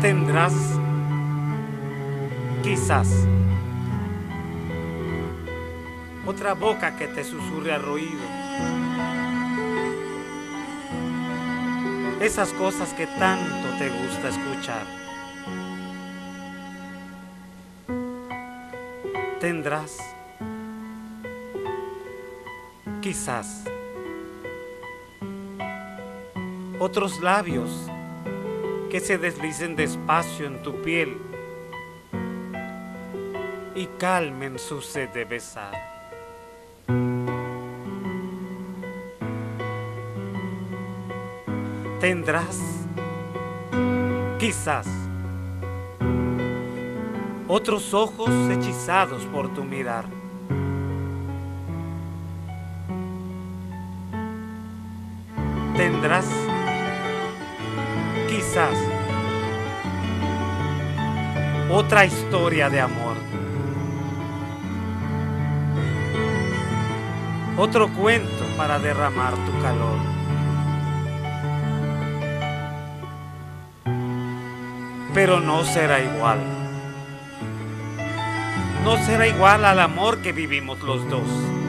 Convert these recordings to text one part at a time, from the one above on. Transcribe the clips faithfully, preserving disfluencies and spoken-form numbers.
Tendrás, quizás, otra boca que te susurre al oído esas cosas que tanto te gusta escuchar. Tendrás, quizás, otros labios que se deslicen despacio en tu piel y calmen su sed de besar. Tendrás, quizás, otros ojos hechizados por tu mirar. Tendrás, quizás, otra historia de amor. Otro cuento para derramar tu calor. Pero no será igual. No será igual al amor que vivimos los dos.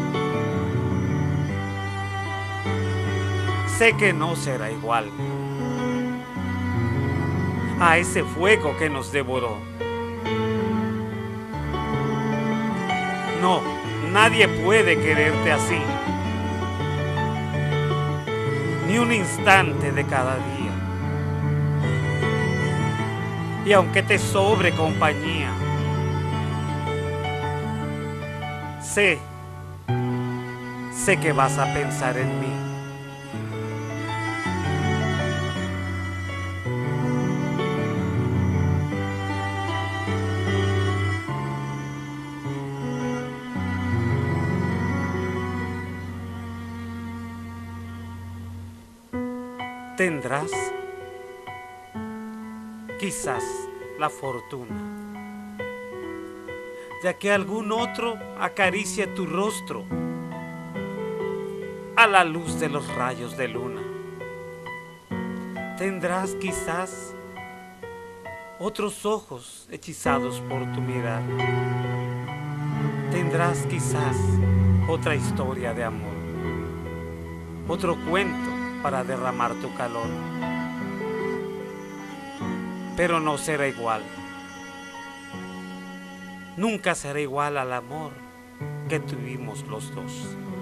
Sé que no será igual a ese fuego que nos devoró. No, nadie puede quererte así, ni un instante de cada día. Y aunque te sobre compañía, sé, sé que vas a pensar en mí. Tendrás, quizás, la fortuna de que algún otro acaricie tu rostro a la luz de los rayos de luna. Tendrás, quizás, otros ojos hechizados por tu mirar. Tendrás, quizás, otra historia de amor, otro cuento para derramar tu calor. Pero no será igual. Nunca será igual al amor que tuvimos los dos.